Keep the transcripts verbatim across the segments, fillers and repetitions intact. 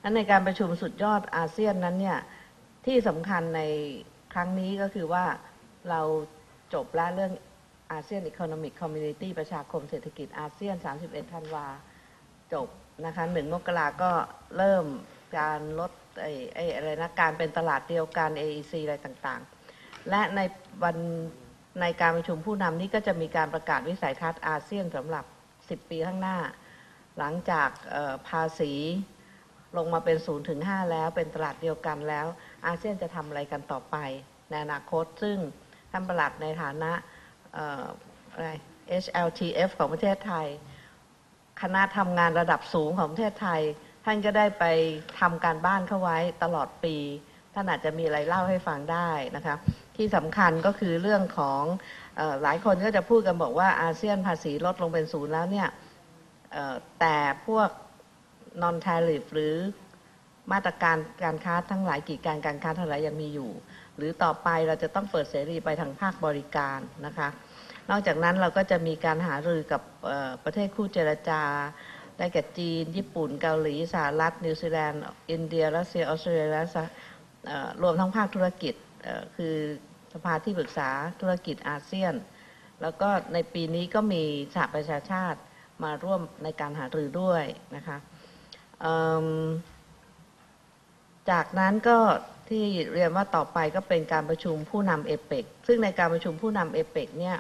ในการประชุมสุดยอดอาเซียนนั้นเนี่ยที่สำคัญในครั้งนี้ก็คือว่าเราจบแล้วเรื่องอาเซียนอีโคโนมิกคอมมูนิตี้ประชาคมเศรษฐกิจอาเซียนสามสิบเอ็ดธันวาจบนะคะหนึ่งมกราก็เริ่มการลดไอ้ไอ้อะไรนะการเป็นตลาดเดียวกัน เอ อี ซี อะไรต่างๆและในวันในการประชุมผู้นำนี้ก็จะมีการประกาศวิสัยทัศน์อาเซียนสำหรับสิบปีข้างหน้าหลังจากภาษีลงมาเป็นศูนย์ถึงห้าแล้วเป็นตลาดเดียวกันแล้วอาเซียนจะทำอะไรกันต่อไปในอนาคตซึ่งท่านประหลัดในฐานะอะไร เอช แอล ที เอฟ ของประเทศไทยคณะทำงานระดับสูงของประเทศไทยท่านก็ได้ไปทำการบ้านเข้าไว้ตลอดปีท่านอาจจะมีอะไรเล่าให้ฟังได้นะคะที่สำคัญก็คือเรื่องของเอ่อหลายคนก็จะพูดกันบอกว่าอาเซียนภาษีลดลงเป็นศูนย์แล้วเนี่ยแต่พวก non tariff หรือมาตรการการค้าทั้งหลายกีดกันการค้าทั้งหลายยังมีอยู่หรือต่อไปเราจะต้องเปิดเสรีไปทางภาคบริการนะคะนอกจากนั้นเราก็จะมีการหารือกับประเทศคู่เจรจาได้แก่จีนญี่ปุ่นเกาหลีสหรัฐนิวซีแลนด์อินเดียรัสเซียออสเตรเลียและรวมทั้งภาคธุรกิจคือสภาที่ปรึกษาธุรกิจอาเซียนแล้วก็ในปีนี้ก็มีสหประชาชาติมาร่วมในการหารือด้วยนะคะจากนั้นก็ที่เรียนว่าต่อไปก็เป็นการประชุมผู้นำเอเปกซึ่งในการประชุมผู้นำเอเปกเนี่ย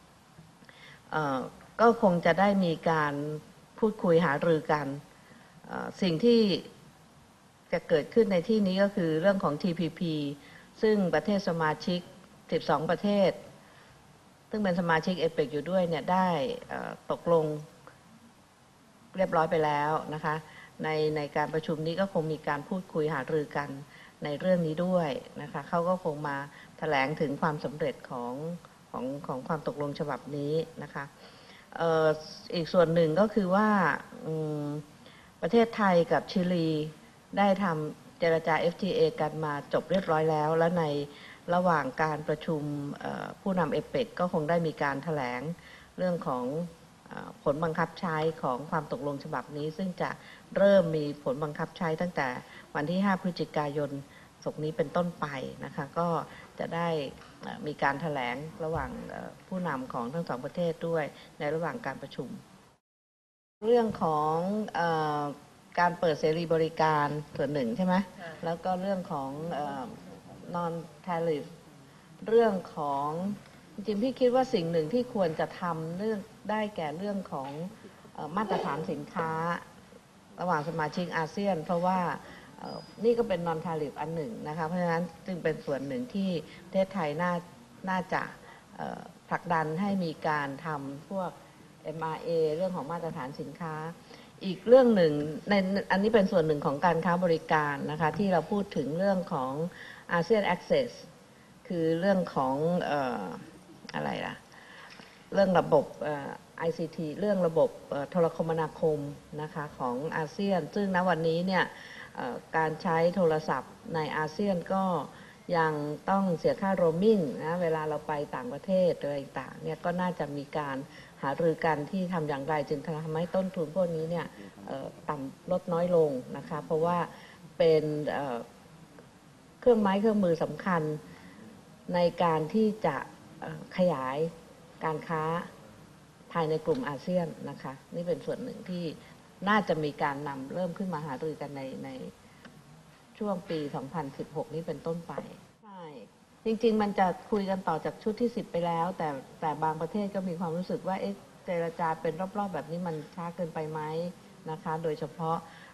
ก็คงจะได้มีการพูดคุยหารือกันสิ่งที่จะเกิดขึ้นในที่นี้ก็คือเรื่องของ ที พี พี ซึ่งประเทศสมาชิกสิบสองประเทศซึ่งเป็นสมาชิกเอเปกอยู่ด้วยเนี่ยได้ตกลงเรียบร้อยไปแล้วนะคะในในการประชุมนี้ก็คงมีการพูดคุยหารือกันในเรื่องนี้ด้วยนะคะเขาก็คงมาแถลงถึงความสำเร็จของของของความตกลงฉบับนี้นะคะเอ่ออีกส่วนหนึ่งก็คือว่าประเทศไทยกับชิลีได้ทำเจรจา เอฟ ที เอ กันมาจบเรียบร้อยแล้วและในระหว่างการประชุมผู้นำเอเปกก็คงได้มีการแถลงเรื่องของผลบังคับใช้ของความตกลงฉบับนี้ซึ่งจะเริ่มมีผลบังคับใช้ตั้งแต่วันที่ห้าพฤศจิกายนศกนี้เป็นต้นไปนะคะก็จะได้มีการแถลงระหว่างผู้นำของทั้งสองประเทศด้วยในระหว่างการประชุมเรื่องของเอ่อการเปิดเสรีบริการส่วนหนึ่งใช่ไหมแล้วก็เรื่องของเอ่อ non tariff เรื่องของจริงๆพี่คิดว่าสิ่งหนึ่งที่ควรจะทำเรื่องได้แก่เรื่องของมาตรฐานสินค้าระหว่างสมาชิกอาเซียนเพราะว่านี่ก็เป็น non tariff อันหนึ่งนะคะเพราะฉะนั้นจึงเป็นส่วนหนึ่งที่ประเทศไทยน่าน่าจะผลักดันให้มีการทำพวก เอ็ม อาร์ เอ เรื่องของมาตรฐานสินค้าอีกเรื่องหนึ่งในอันนี้เป็นส่วนหนึ่งของการค้าบริการนะคะที่เราพูดถึงเรื่องของอาเซียน Access คือเรื่องของเอ่ออะไรล่ะเรื่องระบบ ไอ ซี ที เรื่องระบบโทรคมนาคมนะคะของอาเซียนซึ่งณวันนี้เนี่ยการใช้โทรศัพท์ในอาเซียนก็ยังต้องเสียค่าโรมมิ่งนะเวลาเราไปต่างประเทศอะไรต่างเนี่ยก็น่าจะมีการหารือกันที่ทำอย่างไรจึงทำให้ต้นทุนพวกนี้เนี่ยต่ำลดน้อยลงนะคะเพราะว่าเป็นเครื่องไม้เครื่องมือสำคัญในการที่จะขยายการค้าภายในกลุ่มอาเซียนนะคะนี่เป็นส่วนหนึ่งที่น่าจะมีการนำเริ่มขึ้นมาหารือกันในในช่วงปีสองพันสิบหกนี้เป็นต้นไปใช่จริงๆมันจะคุยกันต่อจากชุดที่สิบไปแล้วแต่แต่บางประเทศก็มีความรู้สึกว่าเอ๊ะเจรจาเป็นรอบๆแบบนี้มันช้าเกินไปไหมนะคะโดยเฉพาะ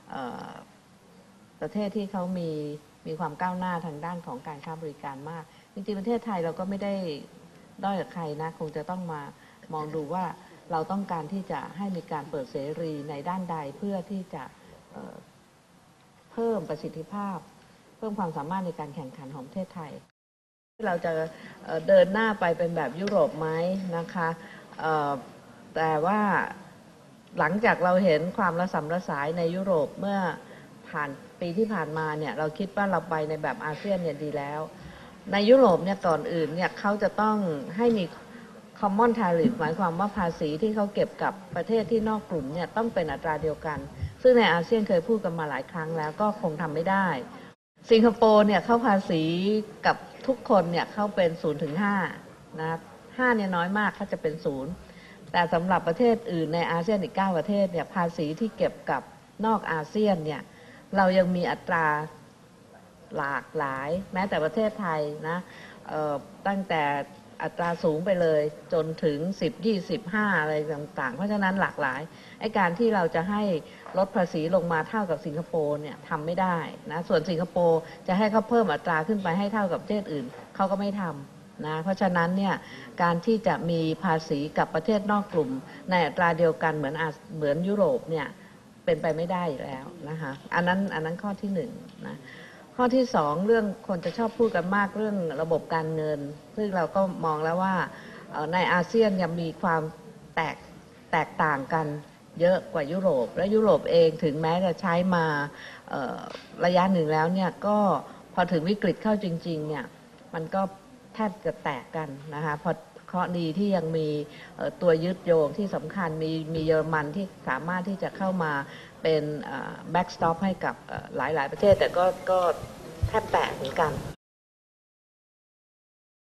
ประเทศที่เขามีมีความก้าวหน้าทางด้านของการค้าบริการมากจริงๆประเทศไทยเราก็ไม่ได้ด้อยกับใครนะคงจะต้องมามองดูว่าเราต้องการที่จะให้มีการเปิดเสรีในด้านใดเพื่อที่จะเพิ่มประสิทธิภาพเพิ่มความสามารถในการแข่งขันของประเทศไทยเราจะเดินหน้าไปเป็นแบบยุโรปไหมนะคะแต่ว่าหลังจากเราเห็นความระสำระสายในยุโรปเมื่อผ่านปีที่ผ่านมาเนี่ยเราคิดว่าเราไปในแบบอาเซียนเนี่ยดีแล้วในยุโรปเนี่ยก่อนอื่นเนี่ยเขาจะต้องให้มี common tariff หมายความว่าภาษีที่เขาเก็บกับประเทศที่นอกกลุ่มเนี่ยต้องเป็นอัตราเดียวกันซึ่งในอาเซียนเคยพูดกันมาหลายครั้งแล้วก็คงทำไม่ได้สิงคโปร์เนี่ยเข้าภาษีกับทุกคนเนี่ยเข้าเป็นศูนย์ถึงห้านะห้าเนี่ยน้อยมากเขาจะเป็นศูนย์แต่สำหรับประเทศอื่นในอาเซียนอีกเก้าประเทศเนี่ยภาษีที่เก็บกับนอกอาเซียนเนี่ยเรายังมีอัตราหลากหลายแม้แต่ประเทศไทยนะตั้งแต่อัตราสูงไปเลยจนถึงสิบ ยี่สิบ ห้าอะไรต่างๆเพราะฉะนั้นหลากหลายไอ้การที่เราจะให้ลดภาษีลงมาเท่ากับสิงคโปร์เนี่ยทำไม่ได้นะส่วนสิงคโปร์จะให้เขาเพิ่มอัตราขึ้นไปให้เท่ากับประเทศอื่นเขาก็ไม่ทำนะเพราะฉะนั้นเนี่ยการที่จะมีภาษีกับประเทศนอกกลุ่มในอัตราเดียวกันเหมือนเหมือนยุโรปเนี่ยเป็นไปไม่ได้อยู่แล้วนะคะอันนั้นอันนั้นข้อที่หนึ่งนะข้อที่สองเรื่องคนจะชอบพูดกันมากเรื่องระบบการเงินซึ่งเราก็มองแล้วว่าในอาเซียนยังมีความแตกแตกต่างกันเยอะกว่ายุโรปและยุโรปเองถึงแม้จะใช้มาระยะหนึ่งแล้วเนี่ยก็พอถึงวิกฤตเข้าจริงๆเนี่ยมันก็แทบจะแตกกันนะคะพอเคราะห์ดีที่ยังมีตัวยึดโยงที่สำคัญมีมีเยอรมันที่สามารถที่จะเข้ามาเป็นแบ็กสต็อปให้กับหลายๆประเทศแต่ก็ก็แทบแตกเหมือนกัน